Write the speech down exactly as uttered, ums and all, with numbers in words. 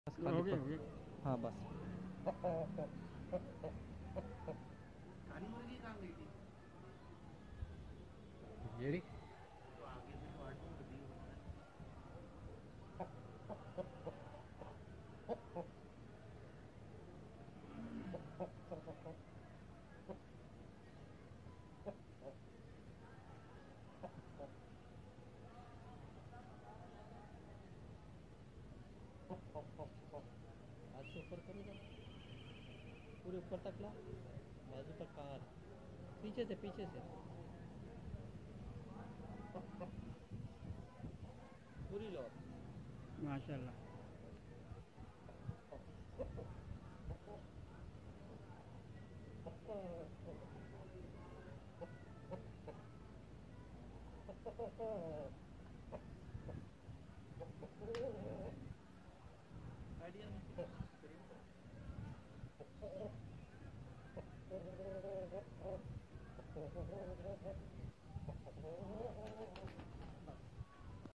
बस हो खाली गया हो प- गया। हाँ बस। काली मुर्गी कहाँ गई थी? ये रे। तो आगे से तो आठ नौ बजी होता है। आज से ऊपर करो जरा, पूरे ऊपर तक ला, बाजू पर कार, पीछे से पीछे से पूरी लो। माशाल्लाह। आइडिया नहीं।